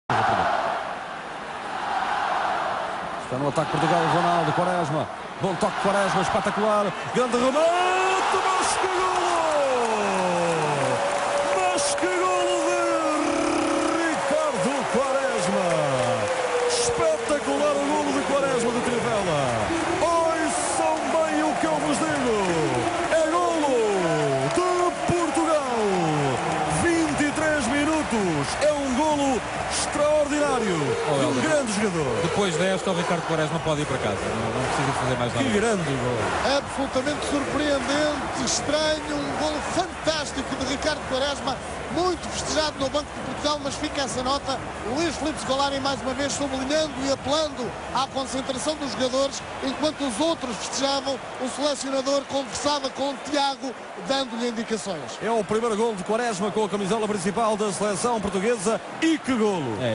Está no ataque Portugal, Ronaldo, Quaresma. Bom toque, Quaresma, espetacular. Grande remate, mas que golo! Mas que golo de Ricardo Quaresma! Espetacular o golo de Quaresma de Trivela. Ouçam bem o que eu vos digo. É golo de Portugal. 23 minutos. É um golo extraordinário de um grande jogador. Depois desta, o Ricardo Quaresma pode ir para casa. Não precisa fazer mais nada. Que grande golo. Absolutamente surpreendente, estranho, um golo fantástico de Ricardo Quaresma, muito festejado no Banco de Portugal, mas fica essa nota. Luís Filipe Scolari mais uma vez sublinhando e apelando à concentração dos jogadores, enquanto os outros festejavam, o selecionador conversava com o Tiago, dando-lhe indicações. É o primeiro golo de Quaresma com a camisola principal da seleção portuguesa. E que golo!